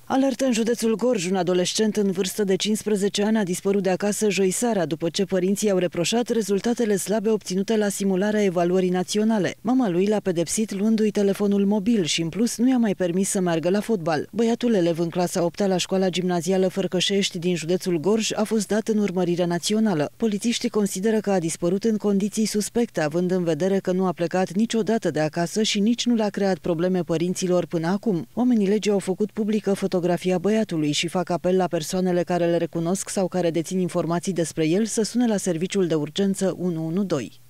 Alertă în județul Gorj, un adolescent în vârstă de 15 ani a dispărut de acasă joi seara, după ce părinții au reproșat rezultatele slabe obținute la simularea evaluării naționale. Mama lui l-a pedepsit luându-i telefonul mobil și, în plus, nu i-a mai permis să meargă la fotbal. Băiatul, elev în clasa 8-a la școala gimnazială Fărcășești din județul Gorj, a fost dat în urmărire națională. Polițiștii consideră că a dispărut în condiții suspecte, având în vedere că nu a plecat niciodată de acasă și nici nu le-a creat probleme părinților până acum. Oamenii legii au făcut publică fotografia băiatului și fac apel la persoanele care le recunosc sau care dețin informații despre el să sune la serviciul de urgență 112.